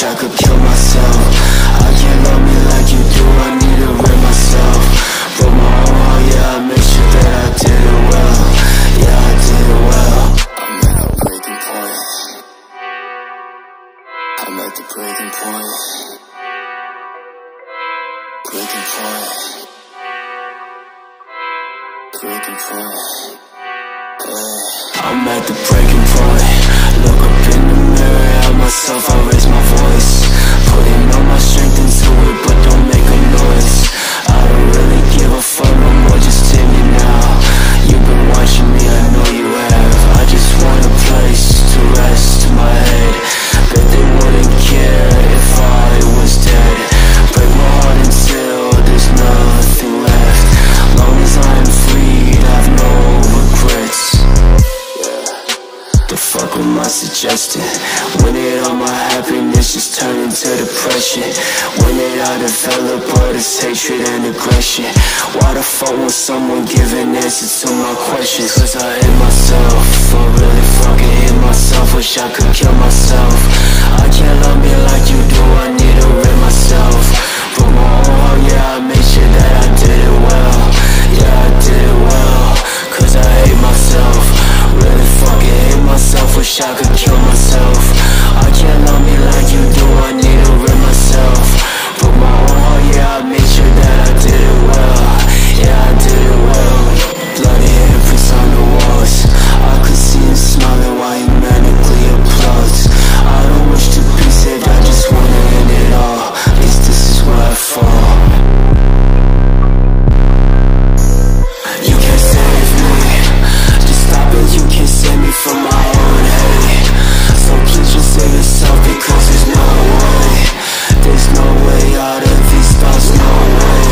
wish I could kill myself. I can't love me like you do, I need to rid myself. Broke my own heart, yeah, I made sure that I did it well. Yeah, I did it well. I'm at a breaking point. I'm at the breaking point. Breaking point. Breaking point. I'm at the breaking point. Look up in the mirror at myself, I raise my voice. Putting all my strength into it, but don't make a noise. I don't really give a fuck no more, just take me now. You've been watching me, I know you have. I just want a place to rest my head. Bet they wouldn't care if I was dead. Break my heart until there's nothing left. Long as I am free, I have no regrets. The fuck am I suggesting? When did all my happiness just turn into depression? When did I develop all this hatred and aggression? Why the fuck won't someone give an answer to my questions? Cause I hate myself, I really fucking hate myself. Wish I could kill myself. I can't love me like you do, I need to rid myself. Broke my own heart, yeah, I made sure that I did it well. Yeah, I did it well. Cause I hate myself, really fucking hate myself. Wish I could kill myself. I can't love me like you do, I need to rid myself. Broke my own heart, yeah, I made sure that I did it well. Yeah, I did it well. Bloody handprints on the walls, I could see him smiling while he manically applauds. I don't wish to be saved, I just wanna end it all. At least this is where I fall. You can't save me, just stop it, you can't save me from my own hate. So please just save yourself, because there's no way. There's no way out of these thoughts, no way.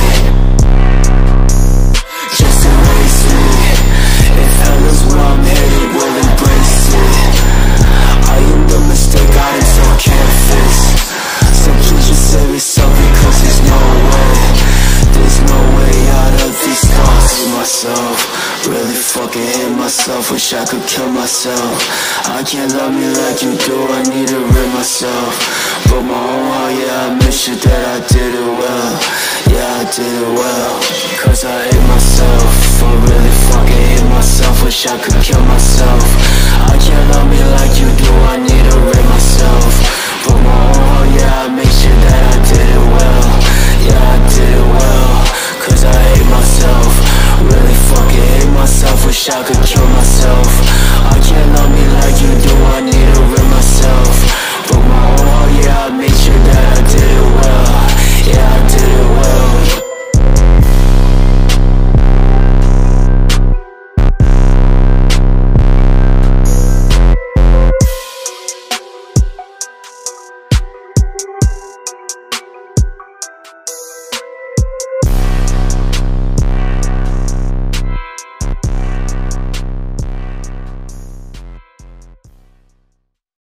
Just erase me. If hell is where I'm headed, we'll embrace it. I am the mistake I so can't fix. So please just save yourself, because there's no way. There's no way out of these thoughts. I hate myself, really fucking hate myself. Wish I could kill myself. I can't love me like you do, I need to rid myself. Broke my own heart, yeah, I made sure that I did it well. Yeah, I did it well. Cause I hate myself, I really fucking hate myself. Wish I could kill myself. I can't love me like